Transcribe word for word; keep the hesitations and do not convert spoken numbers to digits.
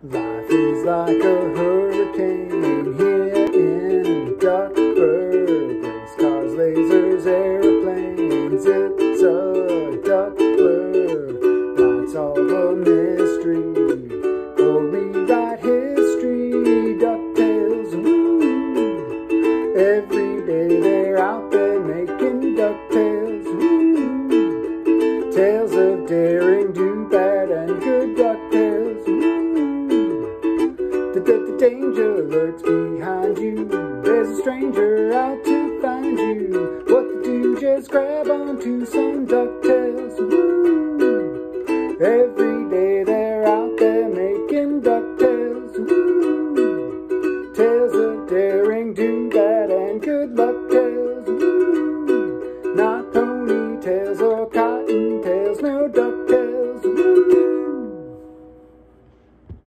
Life is like a hurricane here in Duckburg. Race cars, lasers, airplanes, it's a duck blur. Might solve a mystery or rewrite history. Ducktales, woo! Every day they're out there making Ducktales, woo! Tales of daring, do bad, and good Ducktales, woo! The, the, the danger lurks behind you. There's a stranger out to